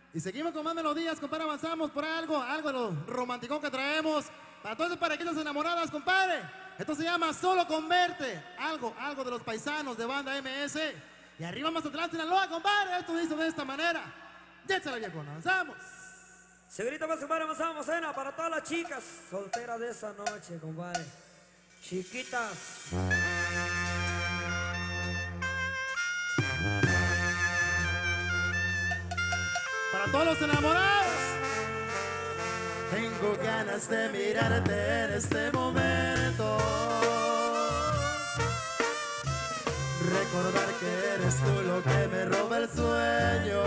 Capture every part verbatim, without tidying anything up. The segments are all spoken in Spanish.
Y seguimos con más melodías, compadre, avanzamos por algo, algo de lo romántico que traemos. Para todas esas parejitas enamoradas, compadre. Esto se llama Solo Converte. Algo, algo de los paisanos de banda M S. Y arriba Mazatlán, Sinaloa, compadre. Esto dice de esta manera. Déchale, viejo, avanzamos. Señorita, más compadre, avanzamos, cena para todas las chicas solteras de esa noche, compadre. Chiquitas. Para todos los enamorados. Tengo ganas de mirarte en este momento. Recordar que eres tú lo que me roba el sueño.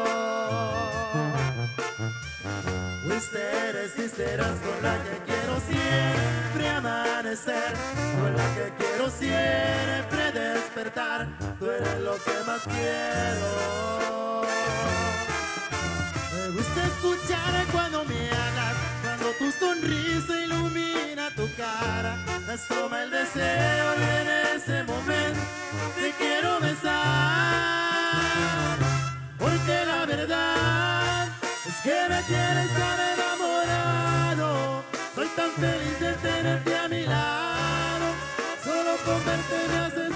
Fuiste, eres y serás con la que quiero siempre amanecer, con la que quiero siempre despertar. Tú eres lo que más quiero. Me gusta escuchar cuando me hablas, cuando tu sonrisa ilumina tu cara. Me asoma el deseo y en ese momento te quiero besar. Porque la verdad es que me tienes tan enamorado. Soy tan feliz de tenerte a mi lado. Solo con verte me hace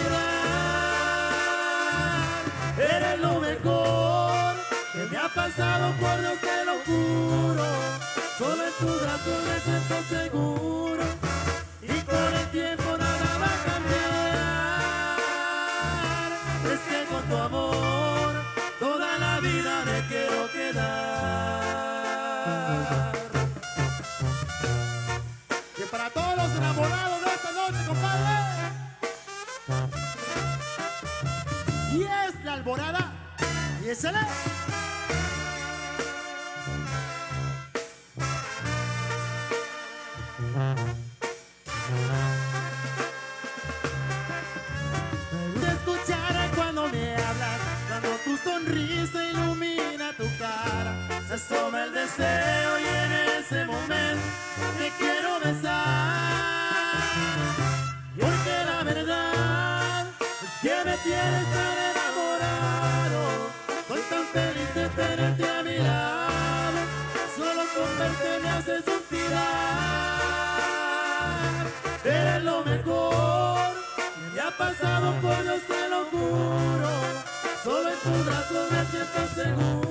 suspirar. Eres lo mejor que me ha pasado, por Dios te lo juro. Solo en tus brazos me siento seguro. Y con el tiempo nada va a cambiar. Es que con tu amor toda la vida me quiero quedar. Y para todos los enamorados de esta noche, compadre. Y es la alborada. Y es el... Me gusta escuchar cuando me hablas, cuando tu sonrisa ilumina tu cara. Se asoma el deseo y en ese momento te quiero besar. Porque la verdad es que me tienes tan enamorado. Soy tan feliz de tenerte a mi lado. Solo con verte me hace suspirar. Eres lo mejor que me ha pasado, por Dios te lo juro. Solo en tus brazos me siento seguro.